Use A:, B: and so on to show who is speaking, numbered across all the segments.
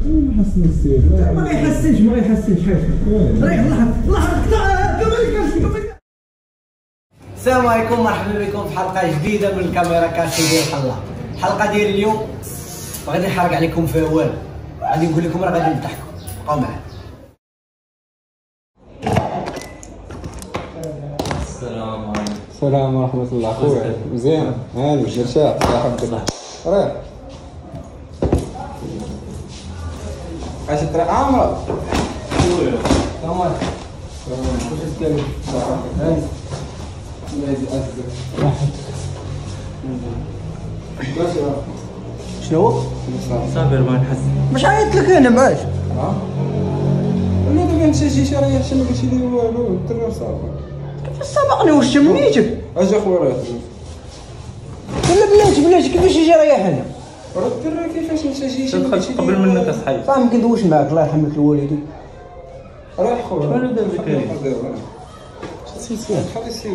A: ما حسن السير
B: ما غيحسنش حيت السلام عليكم، مرحبا بكم في حلقه جديده من الكاميرا كاشي ديال حلا. الحلقه ديال اليوم غادي نحرق عليكم فيها والو، غادي نقول لكم راه غادي نضحكوا، بقاو معايا.
A: السلام ورحمة الله. خويا مزيان؟ هاني مرتاح الحمد لله. راه عايش ترى عامرة خويا تمام. واش دير هاني نادي
B: شنو
C: صابر ما نحس
B: مش عيطت لك انا معاش
A: انا دابا انت جيتي راه حتى ما قلتي لي والو. الدرا صافي
B: كيفاش سبقني واش شميتك؟
A: اجا خويا راه
B: لا بلاتي كيفاش يجي ريح هنا؟
A: راه الدرا كيفاش انت جيتي
C: دخلت قبل منك اصحابي
B: صاحبي ما كندويش معاك، الله يرحم لك الوالدين.
A: راه خويا
C: شنو دار بك هادي؟
A: خلي السير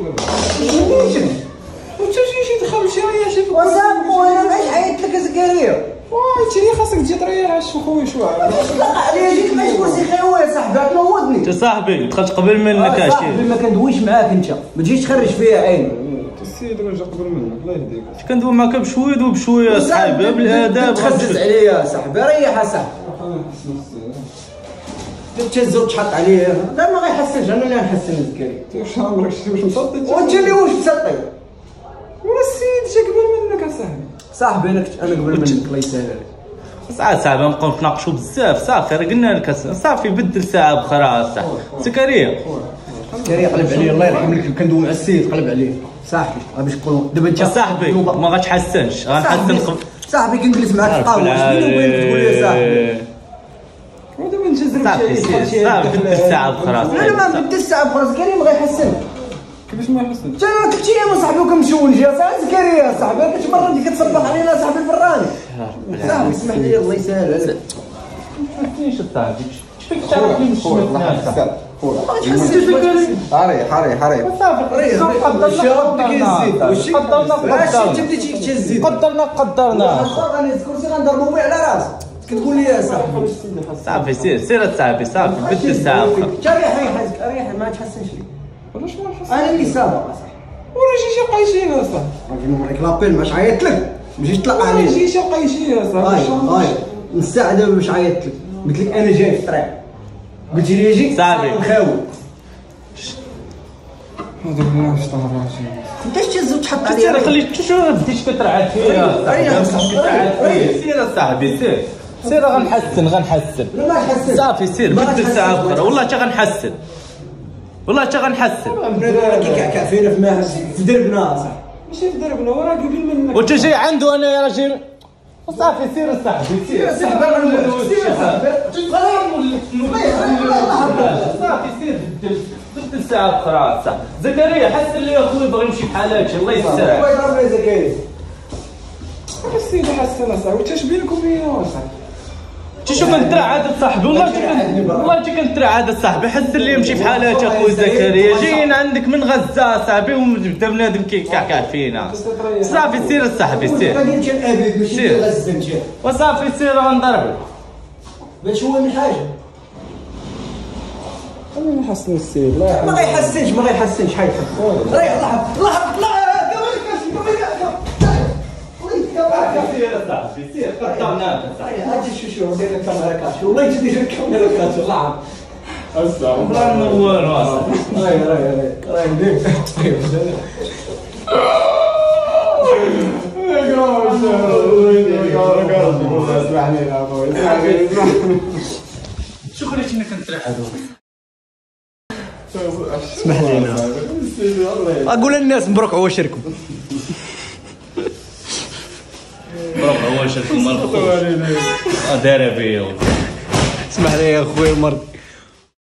B: وانت جيتي دخلتي ريحتي وصافي. وانا معاش عيطت لك زكريا.
A: انت اللي خاصك تجي تريح خويا شويه.
B: طلع عليا جيت معاش كرسي خيوي يا صاحبي، تنوضني.
C: انت صاحبي دخلت قبل منك
B: صاحبي ما كندويش معاك، انت ما تجيش تخرج فيا عين.
A: السيد راه جا قبل منك الله يهديك.
C: كندوي معاك بشويه وبشويه صاحبي بالاداب.
B: تخزز عليا صاحبي، ريح صاحبي. تهز وتحط عليه. لا ما غيحسنش، انا اللي غنحسن الزكريا.
A: واش عمرك شتي واش مسطي؟
B: وانت اللي واش مسطي؟
A: ورا السيد جا قبل منك اصاحبي.
B: صاحبي انا قبل منك، الله يسهل عليك.
C: ساعات صاحبي نبقاو نتناقشوا بزاف. صافي راه قلنا لك صافي بدل ساعه بخرا صاحبي. زكريا
B: قلب عليه، الله يرحم لك. كندوي مع السيد قلب عليه صاحبي. باش تكون دابا انت
C: صاحبي ما غتحسنش، غنحسن
B: صاحبي. كنجلس معاك في القهوه بيني وبينك تقول لي صاحبي.
A: ودابا انت زربتي
C: صافي بدل ساعه بخرا.
B: لا ما بدل الساعه بخرا زكريا ما غيحسن.
A: كيفاش ما يحسن؟
B: انت كنتي يا صاحبي وكمشونجي صاحبي زكريا صاحبي. كتمرة انت كتصبح علينا صاحبي البراني. صاحبي اسمح لي الله يسهل عليك.
C: ما فينيش صاحبي فيك تعرف لي مش
B: ما تحسش زكريا. حري
C: صافي قدرنا
B: غادي الكرسي غنضربو به على راسك. كتقول لي يا صاحبي
C: صافي سير صاحبي صافي بدل الساعه.
B: انت ريح ما تحسنش لي.
A: علاش ما نحس؟
B: انا اللي سابق اصاحبي.
A: ورا جيتي قايشين اصاحبي.
B: راجل نوريك لابيل باش عيطت لك، ما جيتش تطلق
A: ورا
B: عليا.
A: جيتي قايشين اصاحبي.
B: هاي من الساعه دابا باش عيطت لك. قلت لك انا جاي في الطريق، قلتي لي جيت
C: صاحبي
B: مخاوي.
A: هذا ما شطح راسي.
B: انت تهز وتحط
C: سير
B: عليا.
C: خليك شو بديتش كترعد فيا سير صاحبي سير غنحسن
B: لا ما تحسن.
C: صافي سير بدل ساعه اخرى والله حتى غنحسن
B: كي كعكع فينا في دربنا صاحبي.
A: ماشي في دربنا ورا قبل منك.
C: وانت جاي عنده انا يا راجل. صافي سير صاحبي سير صافي سير بدل ساعه اخرى صاحبي. زكريا حسن لي اخويا بغى يمشي بحالاتي الله يسهل.
B: الله يضرب لي زكريا.
A: السيد حسن اصاحبي. واش بينك وبينه اصاحبي؟
C: شوف كنترعد صاحبي والله كنترعد صاحبي. حسن لي يمشي بحالاتي اخويا زكريا. جايين عندك من غزه صاحبي وبدا بنادم كيكعكع فينا. صافي سير صاحبي سير وصافي سير غنضربك.
B: باش هو من حاجه
A: خليني نحسن السيد.
B: ما غيحسنش حيت ريح الله
C: سير قطعناك
B: اجي شو داير الكاميرا كاش والله تدير الكاميرا كاش والله
A: السلام
C: الله ينور راسك.
B: راي ندير
C: شو خليتني كنترعد.
B: اسمح لينا اقول للناس مبروك عواشركم.
C: مبروك عواشركم. دايره بيا.
B: اسمح لي يا اخويا المرض.